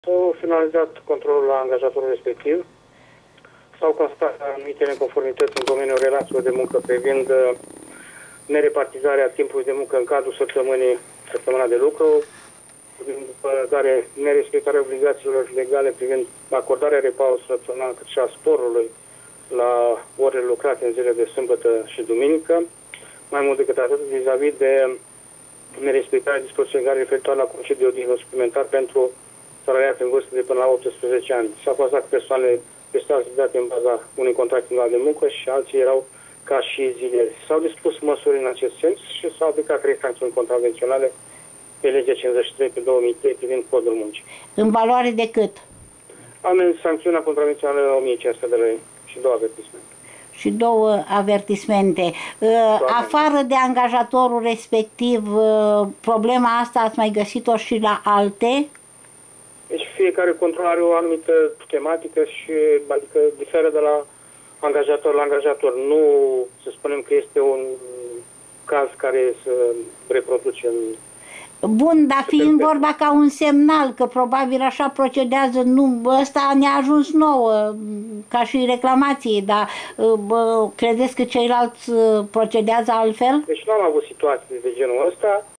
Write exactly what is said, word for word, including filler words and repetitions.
S-au finalizat controlul la angajatorul respectiv, s-au constatat anumite neconformități în domeniul relațiilor de muncă privind nerepartizarea timpului de muncă în cadrul săptămânii, săptămâna de lucru, după care nerespectarea obligațiilor legale privind acordarea repausului săptămânal, cât și a sporului la orele lucrate în zile de sâmbătă și duminică. Mai mult decât atât, vis-a-vis de nerespectarea dispoziției legale referitoare la concediu de odihnă suplimentar pentru salariați în vârstă de până la optsprezece ani. S-a constatat că persoanele prestau activitate în baza unui contract de muncă și alții erau ca și zileri. S-au dispus măsuri în acest sens și s-au aplicat trei sancțiuni contravenționale pe legea cincizeci și trei pe două mii trei privind codul muncii. În valoare de cât? Amenzi, sancțiunea contravențională o mie cinci sute de lei și două avertismente. Și două avertismente. Doamne. Afară de angajatorul respectiv, problema asta ați mai găsit-o și la alte? Deci fiecare control are o anumită tematică și adică diferă de la angajator la angajator. Nu să spunem că este un caz care să reproduce în... Bun, dar fiind vorba ca un semnal, că probabil așa procedează, nu, ăsta ne-a ajuns nouă, ca și reclamație, dar bă, credeți că ceilalți procedează altfel? Deci nu am avut situații de genul ăsta.